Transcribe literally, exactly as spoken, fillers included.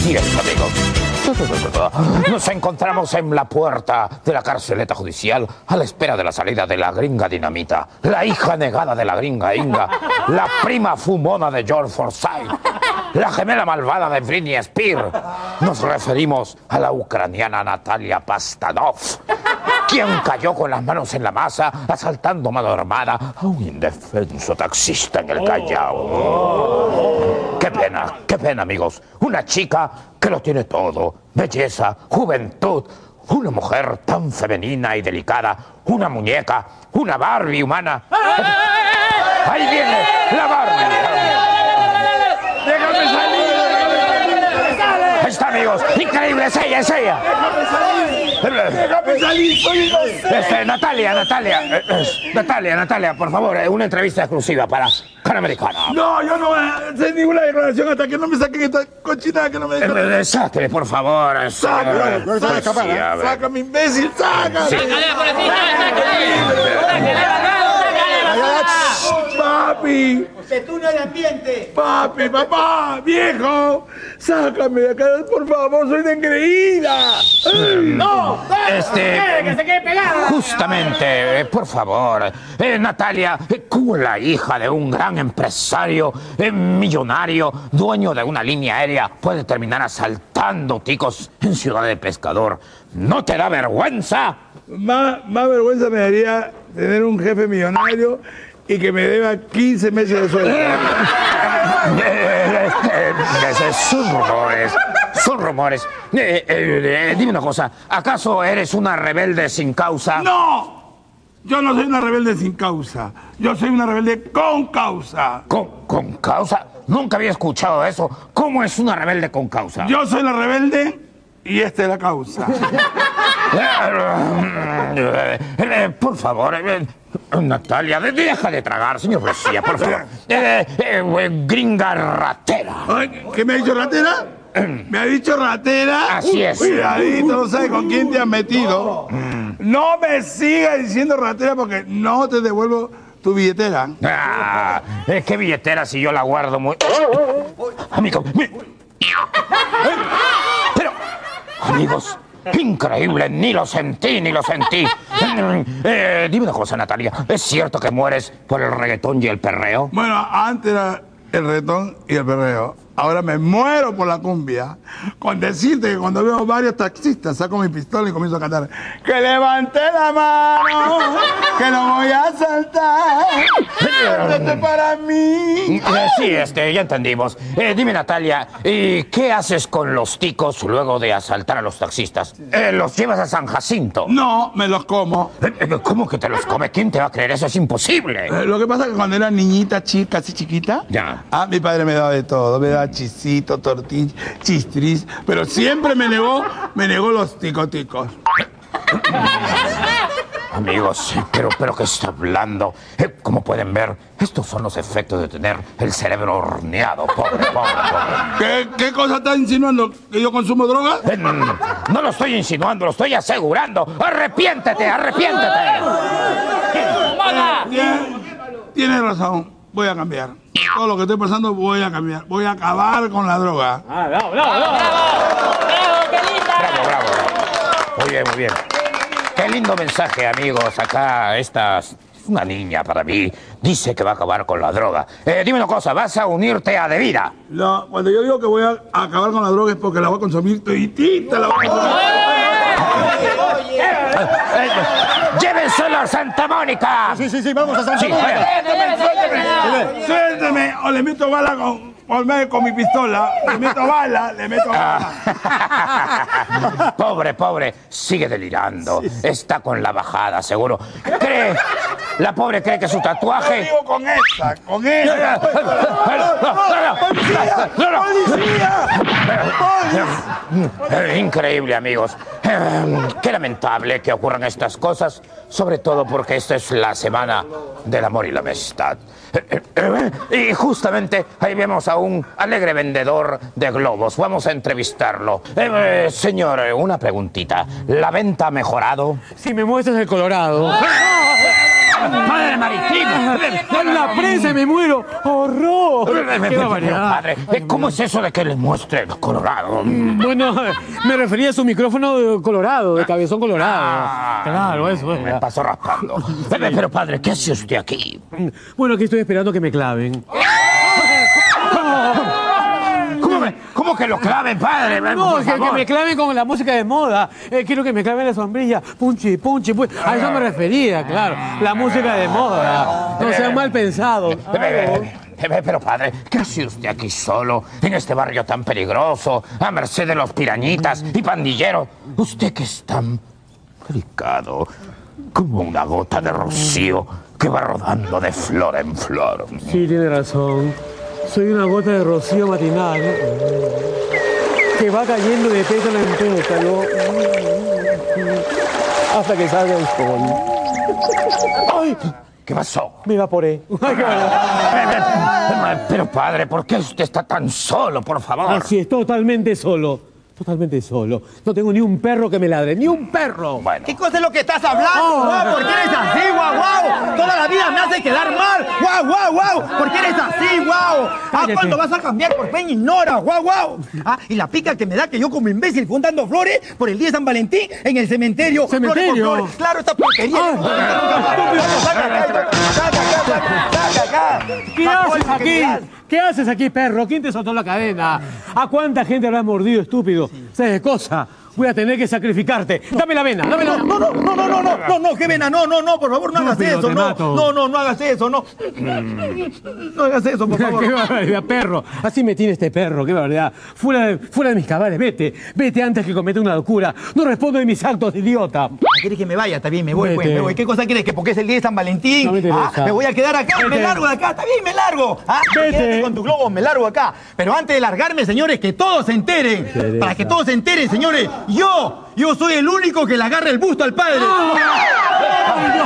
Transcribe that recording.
Así es, amigos. Nos encontramos en la puerta de la carceleta judicial a la espera de la salida de la gringa Dinamita, la hija negada de la gringa Inga, la prima fumona de George Forsyth, la gemela malvada de Britney Spears. Nos referimos a la ucraniana Natalia Pastanov, quien cayó con las manos en la masa asaltando mano armada a un indefenso taxista en el Callao. Qué pena, qué pena, amigos. Una chica que lo tiene todo. Belleza, juventud, una mujer tan femenina y delicada, una muñeca, una Barbie humana. ¡Ahí viene la Barbie! ¡Déjame salir! Ahí está, amigos. Increíble, es ella, es ella. ¡Déjame salir! ¡Soy inocente! Este, Natalia, Natalia, eh, eh, Natalia, Natalia, por favor, eh, una entrevista exclusiva para Panamericana. No, yo no voy a hacer ninguna declaración hasta que no me saquen esta cochinada que no me dejan. Eh, eh, sáqueme, por favor. eh, Sácame, señor, policía, eh. sácame, imbécil, sácame. Sí. Papi, Se túnel de ambiente. papi, papá, viejo, sácame de acá, por favor, soy de engreída. ¡No! Este, ¡Que se quede pegada! Justamente, eh, por favor, eh, Natalia, eh, como la hija de un gran empresario, eh, millonario, dueño de una línea aérea, puede terminar asaltando ticos en Ciudad de Pescador. ¿No te da vergüenza? Más, más vergüenza me daría tener un jefe millonario y que me deba quince meses de sueldo. Eh, eh, eh, eh, son rumores, son rumores. Eh, eh, eh, dime una cosa, ¿acaso eres una rebelde sin causa? ¡No! Yo no soy una rebelde sin causa. Yo soy una rebelde con causa. ¿Con, con causa? Nunca había escuchado eso. ¿Cómo es una rebelde con causa? Yo soy la rebelde y esta es la causa. Eh, eh, por favor, eh, Natalia, de- deja de tragar, señor García, por favor. Eh, eh, eh, gringa ratera. Ay, ¿qué me ha dicho ratera? ¿Me ha dicho ratera? Así es. Cuidadito, no sabes con quién te has metido. No me sigas diciendo ratera porque no te devuelvo tu billetera. Ah, eh, ¿qué billetera si yo la guardo muy... Amigo, mi- Pero, amigos, increíble, ni lo sentí, ni lo sentí. Eh, dime una cosa, Natalia, ¿es cierto que mueres por el reggaetón y el perreo? Bueno, antes era el reggaetón y el perreo. Ahora me muero por la cumbia. Con decirte que cuando veo varios taxistas saco mi pistola y comienzo a cantar. ¡Que levanté la mano! ¡Que no voy a saltar! ¡Esto es para mí! Eh, sí, este, ya entendimos. Eh, dime, Natalia, ¿y qué haces con los ticos luego de asaltar a los taxistas? Eh, ¿Los llevas a San Jacinto? No, me los como. Eh, eh, ¿Cómo que te los come? ¿Quién te va a creer? Eso es imposible. Eh, Lo que pasa es que cuando era niñita, chica, así chiquita, Ya. ah, mi padre me daba de todo. Me daba chisito, tortilla, chistris, pero siempre me negó, me negó los ticoticos. Amigos, pero, pero ¿qué está hablando? Eh, como pueden ver, estos son los efectos de tener el cerebro horneado. Pobre, pobre, pobre. ¿Qué, qué cosa está insinuando? ¿Que yo consumo droga? Eh, no, no, no. No lo estoy insinuando, lo estoy asegurando. ¡Arrepiéntete, arrepiéntete! Tien- Tienes razón, voy a cambiar. Todo lo que estoy pasando voy a cambiar. Voy a acabar con la droga. Bravo, bravo. Muy bien, muy bien. Qué lindo mensaje, amigos. Acá esta es una niña para mí. Dice que va a acabar con la droga. Eh, dime una cosa, ¿vas a unirte a De Vida? No, cuando yo digo que voy a acabar con la droga es porque la voy a consumir toditita, la voy a consumir. Eh, ¡Llévenselo a Santa Mónica! Sí, sí, sí, vamos a Santa Sí, Mónica. vaya. Suélteme, suélteme. Suélteme, o le meto bala con, con, con mi pistola. Le meto bala, le meto bala. Pobre, pobre, sigue delirando. Está con la bajada, seguro. Cree, la pobre cree que su Yo tatuaje... digo con esta, con esta. Eh, Increíble, amigos. Eh, Qué lamentable que ocurran estas cosas, sobre todo porque esta es la semana del amor y la amistad. Eh, eh, eh, Y justamente ahí vemos a un alegre vendedor de globos. Vamos a entrevistarlo. Eh, eh, señor, eh, una preguntita. ¿La venta ha mejorado? Si me muestras el Colorado. padre marítimo. ¡En la prensa me muero! ¡Horror! ¡Qué Pero, barbaridad! padre, ¿cómo es eso de que le muestre el colorado? Bueno, me refería a su micrófono colorado, de cabezón colorado. Ah, Claro, eso es. Me pasó raspando. Pero, pero, padre, ¿qué hace usted aquí? Bueno, aquí estoy esperando que me claven. ¿Cómo, me- cómo que lo claven, padre? No, Por que, que favor. me claven con la música de moda. Eh, quiero que me claven la sombrilla. Punchi, punchi, punchi. A eso me refería, claro. La música de moda. No sean mal pensados. Eh, eh, eh, Pero, padre, ¿qué hace usted aquí solo, en este barrio tan peligroso, a merced de los pirañitas y pandilleros? Usted que es tan delicado, como una gota de rocío que va rodando de flor en flor. Sí, tiene razón. Soy una gota de rocío matinal que va cayendo de pétalo en pétalo hasta que salga el sol. ¡Ay! ¿Qué pasó? Me evaporé. Ay, qué barbaridad. Eh, eh, Pero, padre, ¿por qué usted está tan solo, por favor? Así es, totalmente solo. Totalmente solo. No tengo ni un perro que me ladre, ni un perro. Bueno, ¿Qué cosa es lo que estás hablando? Oh. Guau, ¿por qué eres así, guau, guau? Toda la vida me hace quedar mal. Guau, guau, guau. ¿Por qué eres así, guau? Ah, Cállate. ¿cuándo vas a cambiar por Peña Ignora? Guau, guau. Ah, y la pica que me da que yo como imbécil juntando flores por el día de San Valentín en el cementerio. ¿Cementerio? Flores por flores. Claro, esta porquería. Ah. Saca acá, saca acá, saca acá. ¿Qué La haces bolsa que me aquí? das. ¿Qué haces aquí, perro? ¿Quién te soltó la cadena? ¿A cuánta gente habrás mordido, estúpido? ¿Sabes cosa? Voy a tener que sacrificarte. Dame la vena, dame la No, no, no, no, no, no, no, no, qué vena, no, no, no, por favor, no hagas Estúpido, eso, te no, mato. no, no, no hagas eso, no. No hagas eso, por favor. Qué barbaridad, perro. Así me tiene este perro, qué barbaridad. Fuera de, fuera de mis cabales, vete. Vete antes que cometa una locura. No respondo de mis actos, idiota. ¿Quieres que me vaya? Está bien, me voy, pues, Vete. me voy. ¿Qué cosa quieres? ¿Que porque es el día de San Valentín? No me interesa. Ah, me voy a quedar acá, me Vete. largo de acá, está bien, me largo. Ah, Vete. quédate con tu globo, me largo acá. Pero antes de largarme, señores, que todos se enteren. interesa. Para que todos se enteren, señores, yo, yo soy el único que le agarra el busto al padre. ¡Ay, Dios